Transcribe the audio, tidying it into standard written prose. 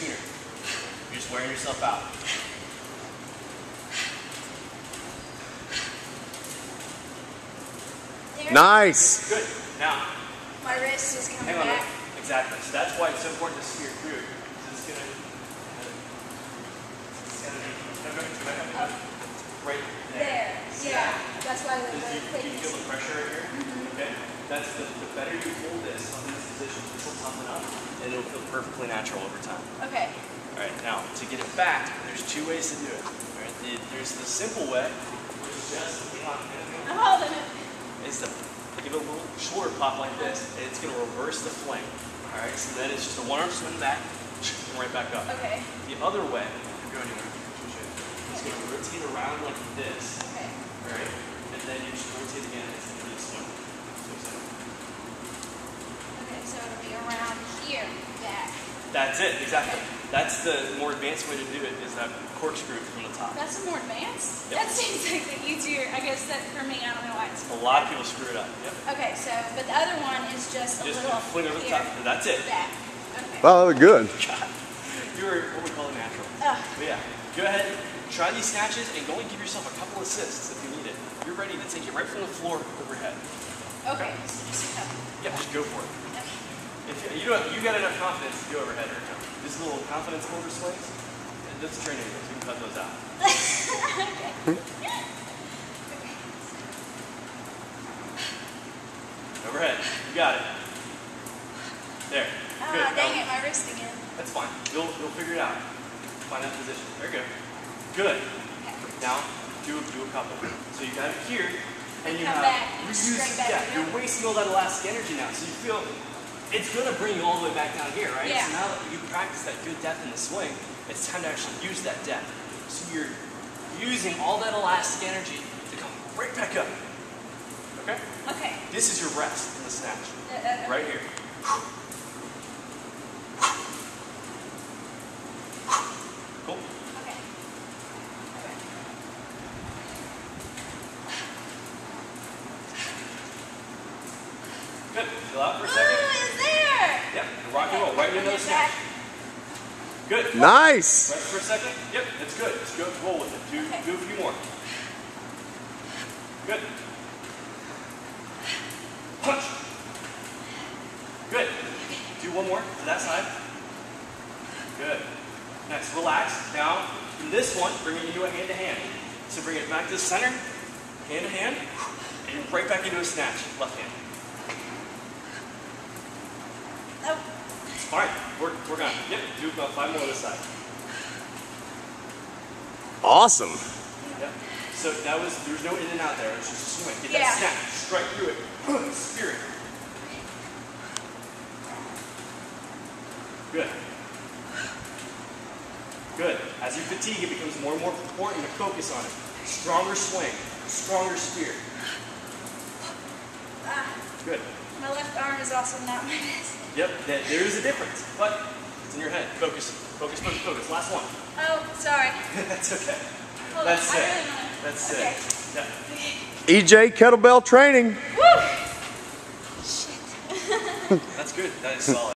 sooner. You're just wearing yourself out. There. Nice. Good. Now, My wrist is coming hang on. back. Exactly. So that's why it's so important to steer through. It's gonna right there. Yeah. That's why the Do you feel the pressure right here? Okay. That's the better you hold this on this position, this will toughen up, and it'll feel perfectly natural over time. Okay. All right. Now, to get it back, there's two ways to do it. All right. There's the simple way, which is just I'm holding it. is to give it a little shoulder pop like this, and it's going to reverse the fling. All right. So then it's just a one arm swing back, and right back up. Okay. The other way, go anywhere. It's going to rotate around like this. Okay. All right. And then you just rotate again. It's going to be a swing. Okay, so it'll be around here, back. That's it, exactly. Okay. That's the more advanced way to do it, is that corkscrew from the top. That's more advanced? Yep. That seems like the easier, I guess that for me, I don't know why it's A lot of people screw it up. Yep. Okay, so, but the other one is just a Just little fling over the here, top. That's it. back. Okay. Wow, that was good. God. You were what we call a natural. Ugh. But yeah, go ahead, try these snatches, and go and give yourself a couple assists if you need it. You're ready to take it right from the floor overhead. Okay, so just a couple. Yeah, just go for it. Okay. If you got enough confidence to go overhead or no. These little confidence over swings, that's training wheels. You can cut those out. Okay. Overhead. You got it. There. Good. Dang it, my wrist again. That's fine. You'll figure it out. Find that position. There you go. Good. Okay. Now do a couple. So you got it here, and you Come have back, you straight use back you're again. wasting all that elastic energy now. So you feel it's gonna bring you all the way back down here, right? Yeah. So now that you practice that good depth in the swing, it's time to actually use that depth. So you're using all that elastic energy to come right back up. Okay? Okay. This is your rest in the snatch. Right here. Cool. Okay. Good. Chill out for a second. Oh, it's there! Yep. Rock and roll. Right into another snatch. Good. Nice. Rest for a second. Yep. That's good. Just go roll with it. Do a few more. Good. Punch. Good. Do one more to that side. Good. Next, relax. Now, from this one, bring it into a hand-to-hand. So bring it back to the center, hand-to-hand, and right back into a snatch, left hand. Oh. It's fine. Work on it. Yep. Do about 5 more on this side. Awesome. Yep. So there was no in and out there. It was just a swing. Get Yeah. that snap. Strike through it. Spirit. Good. Good. As you fatigue, it becomes more and more important to focus on it. Stronger swing. Stronger spear. Good. My left arm is also not my wrist. Yep. There is a difference, but it's in your head. Focus. Focus. Focus. Focus. Last one. Oh, sorry. That's okay. Hold That's on. it. I really want to. That's Okay. it. Yeah. EJ Kettlebell Training. Woo! Shit. That's good. That is solid.